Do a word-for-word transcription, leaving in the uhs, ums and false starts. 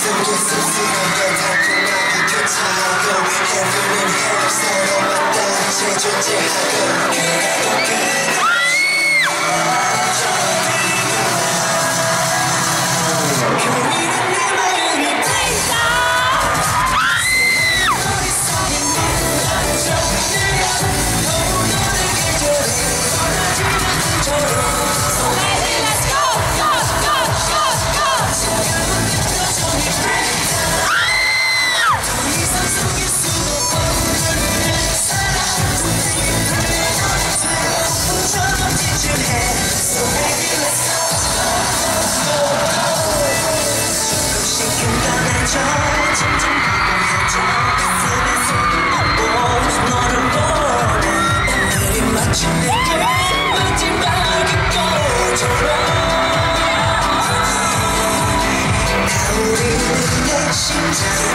그게 씁쓸하게 달콤하게 교차하고 Heaven and hell 서로 맞닿아 재존재하고 그래도 끝없이 그리는 내 마음이 please 머릿속에 묻어져 너무 너를 계절해 사라지는 그처럼 So baby let's go go go go go 차가운 표정이 break down 더 이상 속일 수도 없는 내 사랑 분명히 분명히 너를 들어 지출해 So baby let's go 조금씩 금방해져 점점 가까워져 가슴에 손을 얹고 너를 보내 오늘이 마치 내게 마지막인 것처럼 타오르는 내 심장